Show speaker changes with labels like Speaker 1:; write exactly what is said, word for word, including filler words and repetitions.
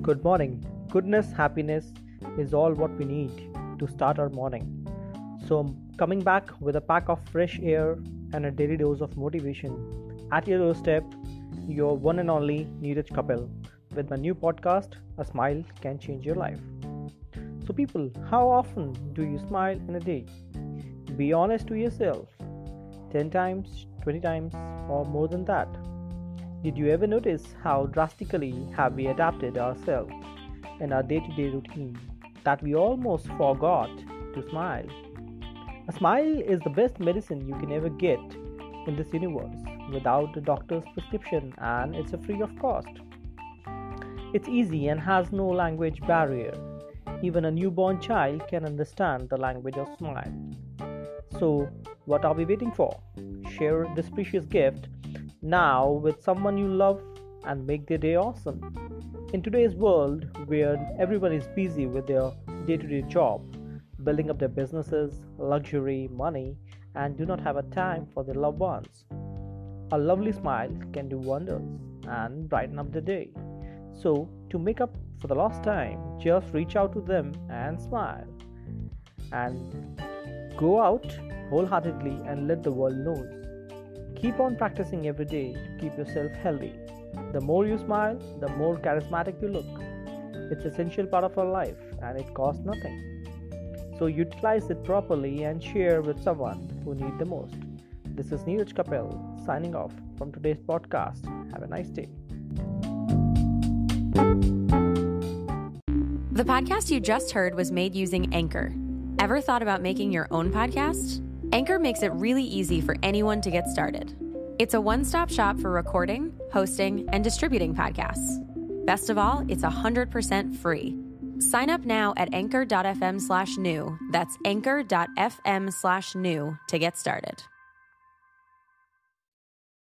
Speaker 1: Good morning. Goodness, happiness is all what we need to start our morning. So, I'm coming back with a pack of fresh air and a daily dose of motivation. At your doorstep, your one and only Neeraj Kapil with my new podcast, A Smile Can Change Your Life. So, people, how often do you smile in a day? Be honest to yourself. ten times, twenty times, or more than that. Did you ever notice how drastically have we adapted ourselves in our day-to-day routine that we almost forgot to smile? A smile is the best medicine you can ever get in this universe without a doctor's prescription, and it's a free of cost. It's easy and has no language barrier. Even a newborn child can understand the language of smile. So, what are we waiting for? Share this precious gift now with someone you love and make their day awesome. In today's world where everyone is busy with their day-to-day job, building up their businesses, luxury, money, and do not have a time for their loved ones, a lovely smile can do wonders and brighten up the day. So, to make up for the lost time, just reach out to them and smile. And go out wholeheartedly and let the world know. Keep on practicing every day to keep yourself healthy. The more you smile, the more charismatic you look. It's an essential part of our life and it costs nothing. So utilize it properly and share with someone who needs the most. This is Neeraj Kapil signing off from today's podcast. Have a nice day.
Speaker 2: The podcast you just heard was made using Anchor. Ever thought about making your own podcast? Anchor makes it really easy for anyone to get started. It's a one-stop shop for recording, hosting, and distributing podcasts. Best of all, it's one hundred percent free. Sign up now at anchor.fm slash new. That's anchor.fm slash new to get started.